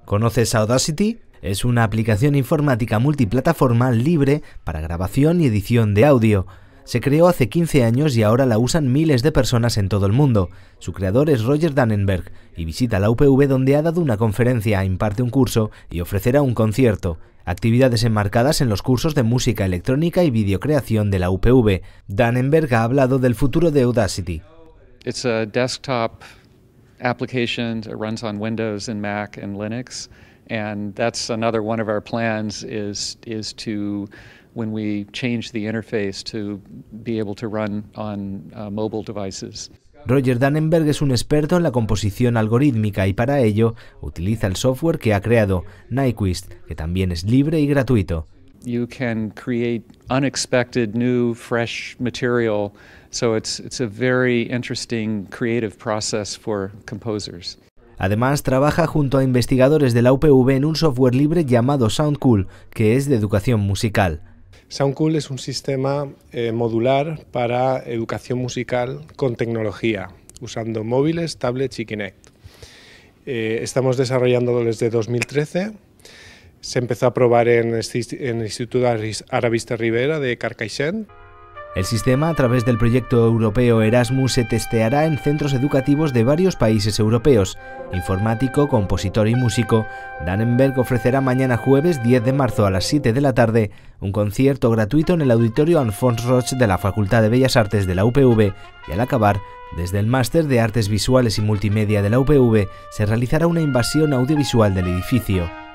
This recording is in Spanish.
¿Conoces Audacity? Es una aplicación informática multiplataforma libre para grabación y edición de audio. Se creó hace 15 años y ahora la usan miles de personas en todo el mundo. Su creador es Roger Dannenberg y visita la UPV, donde ha dado una conferencia, imparte un curso y ofrecerá un concierto. Actividades enmarcadas en los cursos de música electrónica y videocreación de la UPV. Dannenberg ha hablado del futuro de Audacity. It's a desktop application. It runs on Windows and Mac and Linux, and that's another one of our plans is to, when we change the interface, to be able to run on mobile devices. Roger Dannenberg es un experto en la composición algorítmica y para ello utiliza el software que ha creado, Nyquist, que también es libre y gratuito. You can create unexpected, new, fresh material, so it's a very interesting creative process for composers. Además, trabaja junto a investigadores de la UPV en un software libre llamado SoundCool, que es de educación musical. SoundCool es un sistema modular para educación musical con tecnología, usando móviles, tablets y Kinect. Estamos desarrollándolo desde 2013. Se empezó a probar en el Instituto Aravista Ribera de Carcaixent. El sistema, a través del proyecto europeo Erasmus, se testeará en centros educativos de varios países europeos. Informático, compositor y músico, Dannenberg ofrecerá mañana jueves 10 de marzo a las 7 de la tarde un concierto gratuito en el auditorio Alfons Roig de la Facultad de Bellas Artes de la UPV, y al acabar, desde el Máster de Artes Visuales y Multimedia de la UPV, se realizará una invasión audiovisual del edificio.